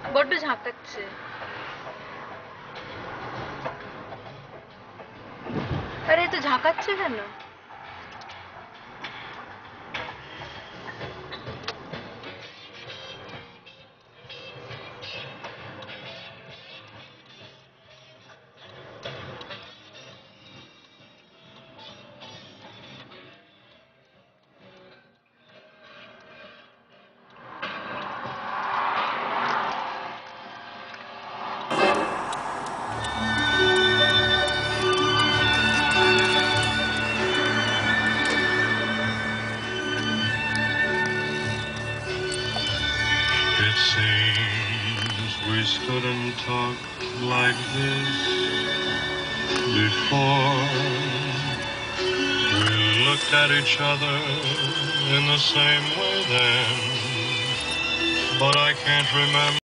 বড্ড ঝাঁকাচ্ছে। আরে তো ঝাঁকাচ্ছে কেন? It seems we stood and talked like this before. We looked at each other in the same way then, but I can't remember.